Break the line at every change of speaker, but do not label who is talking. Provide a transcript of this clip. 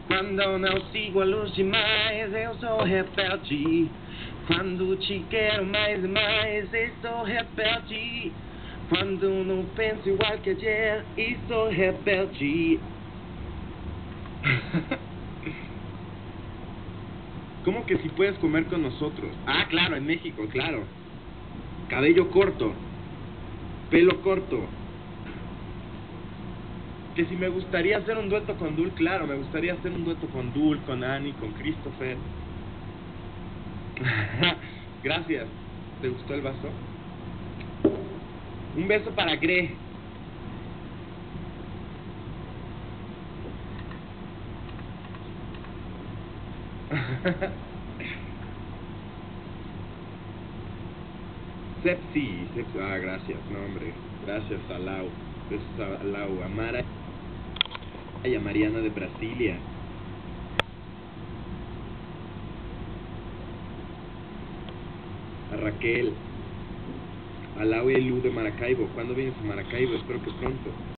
Quando não sigo a luz demais, eu sou rebelde. Quando te quero mais e mais, eu sou rebelde. Quando não penso igual que ayer, e sou rebelde. ¿Cómo que si puedes comer con nosotros? Ah, claro, en México, claro. Cabello corto. Pelo corto. Que si me gustaría hacer un dueto con Dul, claro, me gustaría hacer un dueto con Dul, con Annie, con Christopher. Gracias. ¿Te gustó el vaso? Un beso para Gre. Sepsi, ah, gracias, no hombre, gracias a Lau, besos a Lau, a Mara y a Mariana de Brasilia, a Raquel, a Lau y Lu de Maracaibo. ¿Cuándo vienes a Maracaibo? Espero que pronto.